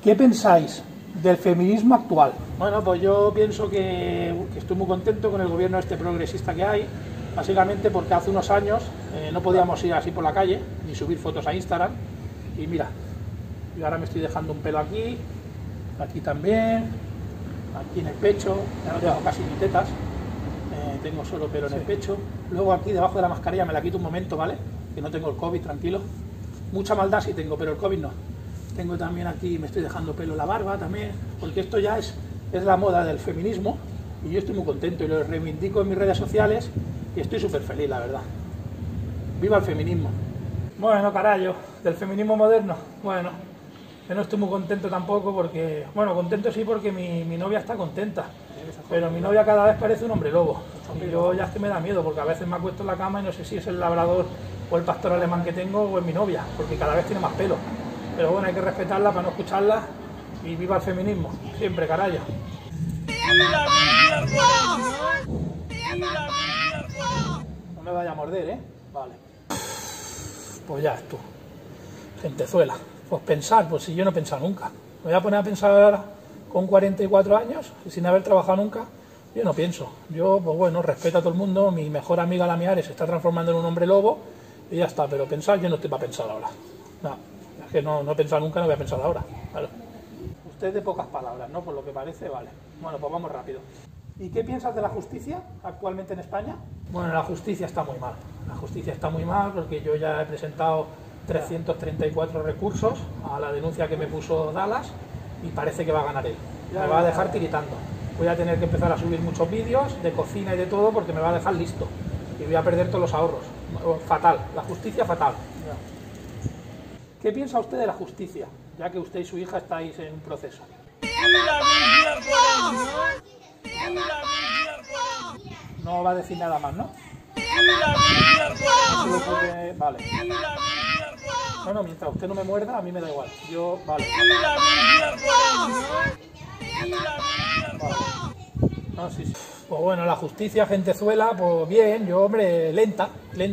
¿Qué pensáis del feminismo actual? Bueno, pues yo pienso que estoy muy contento con el gobierno este progresista que hay, básicamente porque hace unos años no podíamos ir así por la calle, ni subir fotos a Instagram, y mira, yo ahora me estoy dejando un pelo aquí, aquí también, aquí en el pecho, ya no tengo casi ni tetas, tengo solo pelo en el pecho, luego aquí debajo de la mascarilla me la quito un momento, ¿vale? Que no tengo el COVID, tranquilo, mucha maldad sí tengo, pero el COVID no. Tengo también aquí, me estoy dejando pelo en la barba también, porque esto ya es la moda del feminismo y yo estoy muy contento y lo reivindico en mis redes sociales y estoy súper feliz, la verdad. ¡Viva el feminismo! Bueno, carajo, del feminismo moderno, bueno, yo no estoy muy contento tampoco porque, bueno, contento sí porque mi novia está contenta, pero mi novia cada vez parece un hombre lobo y yo ya es que me da miedo porque a veces me acuesto en la cama y no sé si es el labrador o el pastor alemán que tengo o es mi novia, porque cada vez tiene más pelo. Pero bueno, hay que respetarla para no escucharla y viva el feminismo, siempre, carajo. No me vaya a morder, ¿eh? Vale. Pues ya esto. Gentezuela. Pues pensar, pues si yo no he pensado nunca. Me voy a poner a pensar ahora con 44 años, sin haber trabajado nunca. Yo no pienso. Yo, pues bueno, respeto a todo el mundo. Mi mejor amiga, la Miares, se está transformando en un hombre lobo y ya está. Pero pensar, yo no estoy para pensar ahora. No. Que no he pensado nunca, no voy a pensar ahora. Claro. Usted de pocas palabras, ¿no? Por lo que parece, vale. Bueno, pues vamos rápido. ¿Y qué piensas de la justicia actualmente en España? Bueno, la justicia está muy mal. La justicia está muy mal porque yo ya he presentado 334 recursos a la denuncia que me puso Dallas y parece que va a ganar él. Me va a dejar tiritando. Voy a tener que empezar a subir muchos vídeos de cocina y de todo porque me va a dejar listo. Y voy a perder todos los ahorros. Fatal. La justicia fatal. ¿Qué piensa usted de la justicia, ya que usted y su hija estáis en un proceso? No va a decir nada más, ¿no? Vale. Bueno, mientras usted no me muerda, a mí me da igual. Yo, vale. Vale. No, sí, sí. Pues bueno, la justicia, gentezuela, pues bien, yo, hombre, lenta,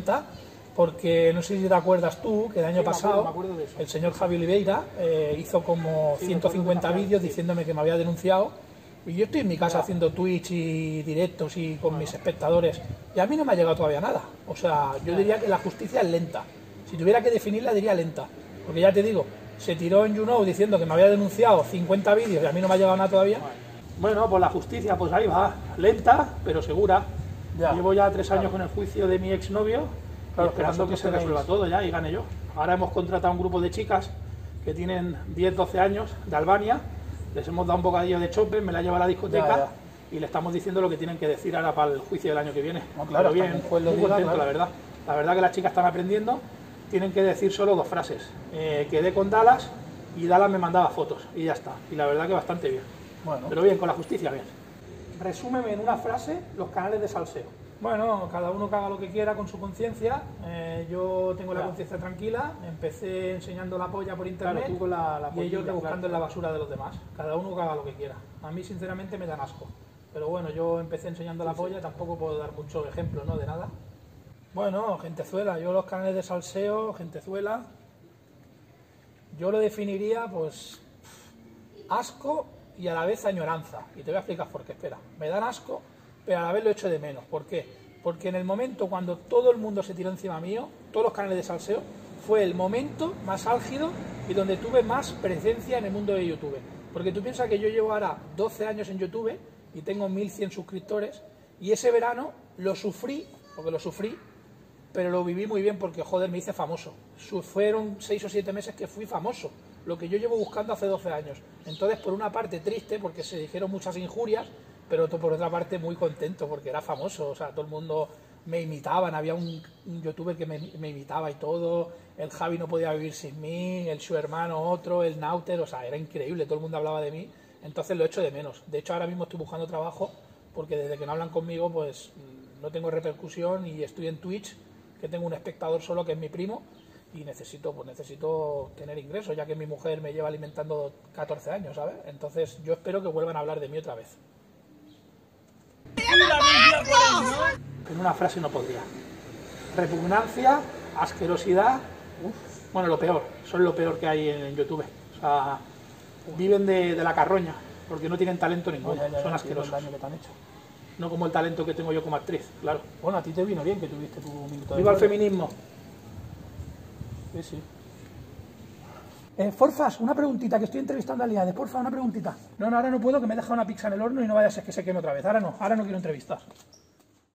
porque no sé si te acuerdas tú, que el año pasado el señor Javi Oliveira hizo como 150 vídeos diciéndome que me había denunciado y yo estoy en mi casa haciendo Twitch y directos y con mis espectadores y a mí no me ha llegado todavía nada. O sea, yo diría que la justicia es lenta. Si tuviera que definirla diría lenta, porque ya te digo, se tiró en YouNow diciendo que me había denunciado 50 vídeos y a mí no me ha llegado nada todavía. Bueno, pues la justicia, pues ahí va, lenta pero segura. Llevo ya 3 años con el juicio de mi exnovio. Claro, esperando que se resuelva todo ya y gane yo. Ahora hemos contratado un grupo de chicas que tienen 10-12 años de Albania, les hemos dado un bocadillo de chope, me la lleva a la discoteca y le estamos diciendo lo que tienen que decir ahora para el juicio del año que viene. No, claro, pero bien, muy contento, la verdad. La verdad que las chicas están aprendiendo, tienen que decir solo 2 frases. Quedé con Dallas y Dallas me mandaba fotos y ya está. Y la verdad que bastante bien. Bueno. Pero bien, con la justicia bien. Resúmeme en una frase los canales de salseo. Bueno, cada uno que haga lo que quiera con su conciencia. Yo tengo la conciencia tranquila, empecé enseñando la polla por internet tú con la y ellos rebuscando en la basura de los demás. Cada uno que haga lo que quiera. A mí sinceramente me dan asco. Pero bueno, yo empecé enseñando la polla, tampoco puedo dar muchos ejemplos, ¿no? De nada. Bueno, gentezuela, yo los canales de salseo, gentezuela, yo lo definiría pues asco y a la vez añoranza. Y te voy a explicar por qué, espera. Me dan asco, pero a la vez lo echo de menos. ¿Por qué? Porque en el momento cuando todo el mundo se tiró encima mío, todos los canales de salseo, fue el momento más álgido y donde tuve más presencia en el mundo de YouTube. Porque tú piensas que yo llevo ahora 12 años en YouTube y tengo 1100 suscriptores y ese verano lo sufrí, porque lo sufrí, pero lo viví muy bien porque, joder, me hice famoso. Fueron 6 o 7 meses que fui famoso, lo que yo llevo buscando hace 12 años. Entonces, por una parte triste, porque se dijeron muchas injurias, pero por otra parte muy contento porque era famoso, o sea, todo el mundo me imitaban, había un youtuber que me imitaba y todo, el Javi no podía vivir sin mí, su hermano otro, el Nauter, o sea, era increíble, todo el mundo hablaba de mí, entonces lo echo de menos. De hecho, ahora mismo estoy buscando trabajo porque desde que no hablan conmigo, pues no tengo repercusión y estoy en Twitch, que tengo un espectador solo que es mi primo y necesito tener ingresos, ya que mi mujer me lleva alimentando 14 años, ¿sabes? Entonces yo espero que vuelvan a hablar de mí otra vez. En una frase no podría. Repugnancia, asquerosidad, bueno, lo peor, son lo peor que hay en YouTube. O sea, Viven de la carroña, porque no tienen talento ninguno, son el asquerosos. daño que te han hecho. No como el talento que tengo yo como actriz, claro. Bueno, a ti te vino bien que tuviste tu minuto de ¡Viva el gloria. feminismo! Sí, sí. Forfas, una preguntita, que estoy entrevistando a Liades, porfa, una preguntita. No, ahora no puedo, que me he dejado una pizza en el horno y no vaya a ser que se queme otra vez. Ahora no quiero entrevistar.